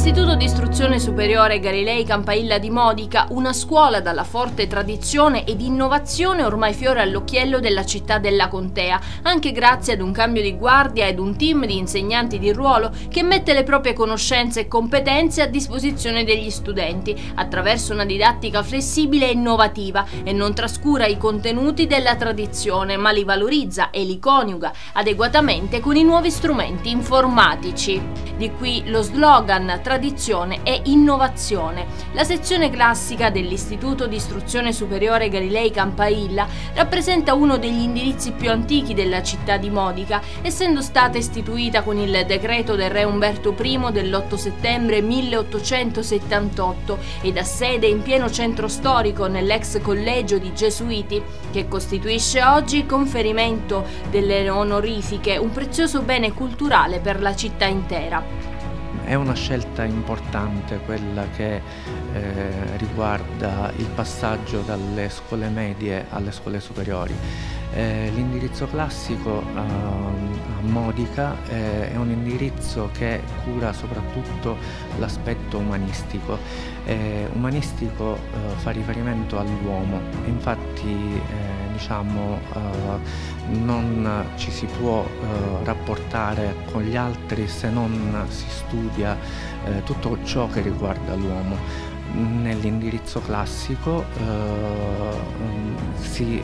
L'Istituto di Istruzione Superiore Galilei Campailla di Modica, una scuola dalla forte tradizione ed innovazione ormai fiore all'occhiello della città della Contea, anche grazie ad un cambio di guardia ed un team di insegnanti di ruolo che mette le proprie conoscenze e competenze a disposizione degli studenti, attraverso una didattica flessibile e innovativa, e non trascura i contenuti della tradizione, ma li valorizza e li coniuga adeguatamente con i nuovi strumenti informatici. Di qui lo slogan tradizione e innovazione. La sezione classica dell'Istituto di Istruzione Superiore Galilei Campailla rappresenta uno degli indirizzi più antichi della città di Modica, essendo stata istituita con il decreto del re Umberto I dell'8 settembre 1878 ed ha sede in pieno centro storico nell'ex collegio di Gesuiti, che costituisce oggi, con conferimento delle onorifiche, un prezioso bene culturale per la città intera. È una scelta importante quella che riguarda il passaggio dalle scuole medie alle scuole superiori. L'indirizzo classico a Modica è un indirizzo che cura soprattutto l'aspetto umanistico. Umanistico fa riferimento all'uomo, infatti non ci si può rapportare con gli altri se non si studia tutto ciò che riguarda l'uomo. Nell'indirizzo classico si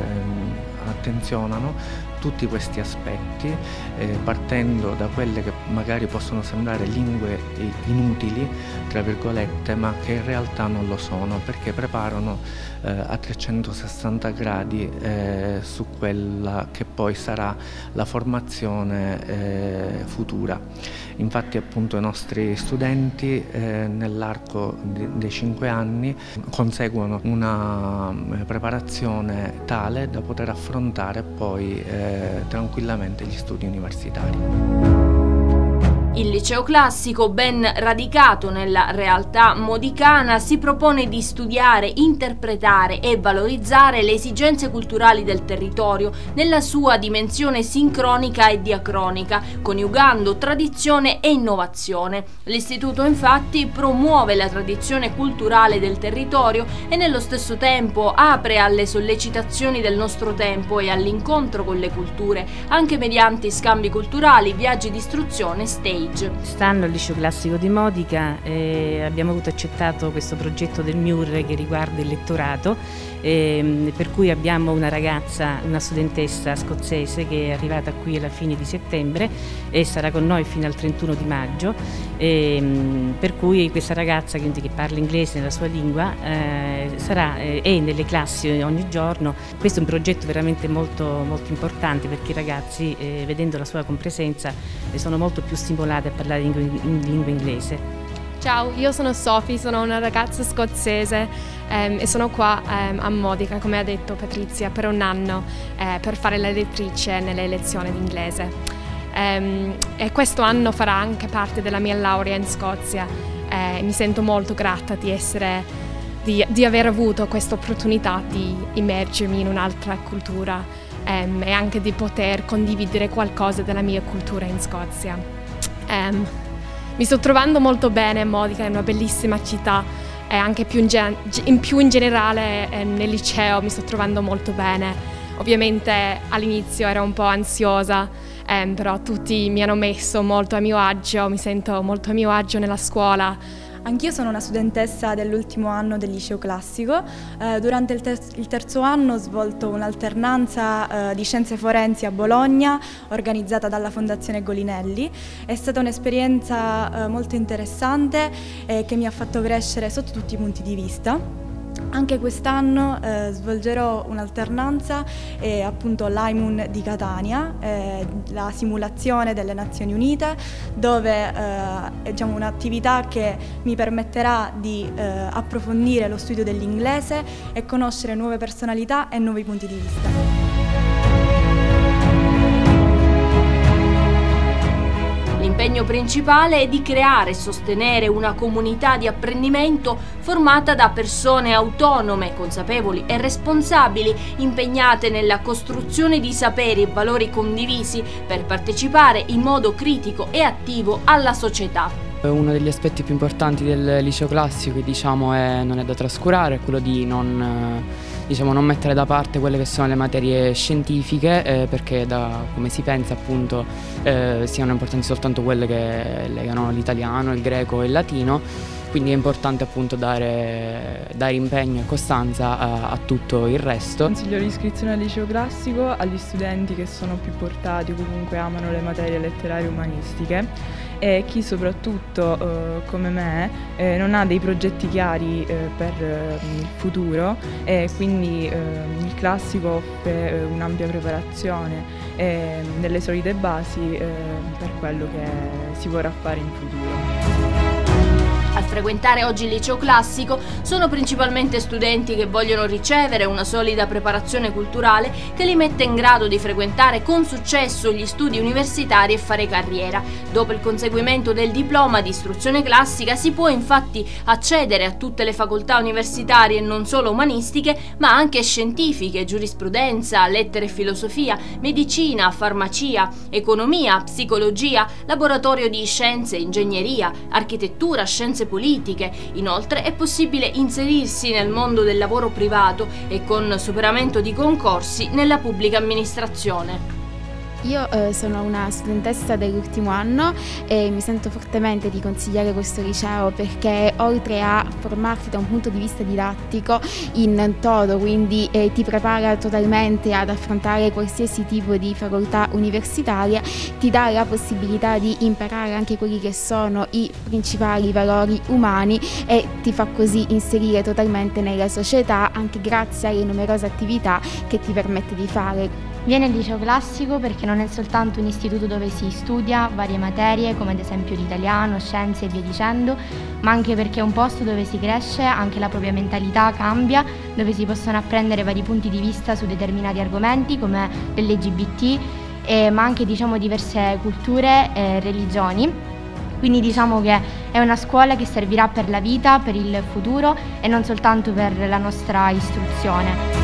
attenzionano tutti questi aspetti, partendo da quelle che magari possono sembrare lingue inutili, tra virgolette, ma che in realtà non lo sono, perché preparano a 360 gradi su quella che poi sarà la formazione futura. Infatti appunto i nostri studenti nell'arco dei 5 anni conseguono una preparazione tale da poter affrontare poi tranquillamente gli studi universitari. Il liceo classico, ben radicato nella realtà modicana, si propone di studiare, interpretare e valorizzare le esigenze culturali del territorio nella sua dimensione sincronica e diacronica, coniugando tradizione e innovazione. L'istituto infatti promuove la tradizione culturale del territorio e nello stesso tempo apre alle sollecitazioni del nostro tempo e all'incontro con le culture, anche mediante scambi culturali, viaggi di istruzione, stage. Quest'anno al liceo classico di Modica abbiamo avuto accettato questo progetto del MIUR che riguarda il lettorato, per cui abbiamo una ragazza, una studentessa scozzese che è arrivata qui alla fine di settembre e sarà con noi fino al 31 di maggio, per cui questa ragazza che parla inglese nella sua lingua è nelle classi ogni giorno. Questo è un progetto veramente molto importante, perché i ragazzi, vedendo la sua compresenza, sono molto più stimolati a parlare in lingua inglese. Ciao, io sono Sophie, sono una ragazza scozzese e sono qua a Modica, come ha detto Patrizia, per un anno per fare la lettrice nelle lezioni di inglese. E questo anno farà anche parte della mia laurea in Scozia. Mi sento molto grata di aver avuto questa opportunità di immergermi in un'altra cultura e anche di poter condividere qualcosa della mia cultura in Scozia. Mi sto trovando molto bene a Modica, è una bellissima città e anche più in generale nel liceo mi sto trovando molto bene. Ovviamente all'inizio ero un po' ansiosa, però tutti mi hanno messo molto a mio agio, mi sento molto a mio agio nella scuola. Anch'io sono una studentessa dell'ultimo anno del liceo classico. Durante il terzo anno ho svolto un'alternanza di scienze forensi a Bologna, organizzata dalla Fondazione Golinelli. È stata un'esperienza molto interessante che mi ha fatto crescere sotto tutti i punti di vista. Anche quest'anno svolgerò un'alternanza appunto all'Aimun di Catania, la simulazione delle Nazioni Unite, dove è un'attività che mi permetterà di approfondire lo studio dell'inglese e conoscere nuove personalità e nuovi punti di vista. L'impegno principale è di creare e sostenere una comunità di apprendimento formata da persone autonome, consapevoli e responsabili, impegnate nella costruzione di saperi e valori condivisi per partecipare in modo critico e attivo alla società. Uno degli aspetti più importanti del liceo classico che non è da trascurare è quello di non mettere da parte quelle che sono le materie scientifiche, perché come si pensa appunto siano importanti soltanto quelle che legano l'italiano, il greco e il latino. Quindi è importante appunto dare impegno e costanza a tutto il resto. Consiglio l'iscrizione al liceo classico agli studenti che sono più portati o comunque amano le materie letterarie umanistiche, e chi soprattutto come me non ha dei progetti chiari per il futuro, e quindi il classico offre un'ampia preparazione e delle solide basi per quello che si vorrà fare in futuro. A frequentare oggi il liceo classico sono principalmente studenti che vogliono ricevere una solida preparazione culturale che li mette in grado di frequentare con successo gli studi universitari e fare carriera. Dopo il conseguimento del diploma di istruzione classica si può infatti accedere a tutte le facoltà universitarie non solo umanistiche ma anche scientifiche, giurisprudenza, lettere e filosofia, medicina, farmacia, economia, psicologia, laboratorio di scienze, ingegneria, architettura, scienze politiche. Inoltre è possibile inserirsi nel mondo del lavoro privato e con superamento di concorsi nella pubblica amministrazione. Io sono una studentessa dell'ultimo anno e mi sento fortemente di consigliare questo liceo perché oltre a formarti da un punto di vista didattico in toto, quindi ti prepara totalmente ad affrontare qualsiasi tipo di facoltà universitaria, ti dà la possibilità di imparare anche quelli che sono i principali valori umani e ti fa così inserire totalmente nella società anche grazie alle numerose attività che ti permette di fare. Viene il liceo classico perché non è soltanto un istituto dove si studia varie materie come ad esempio l'italiano, scienze e via dicendo, ma anche perché è un posto dove si cresce, anche la propria mentalità cambia, dove si possono apprendere vari punti di vista su determinati argomenti come l'LGBT, ma anche diverse culture e religioni. Quindi che è una scuola che servirà per la vita, per il futuro e non soltanto per la nostra istruzione.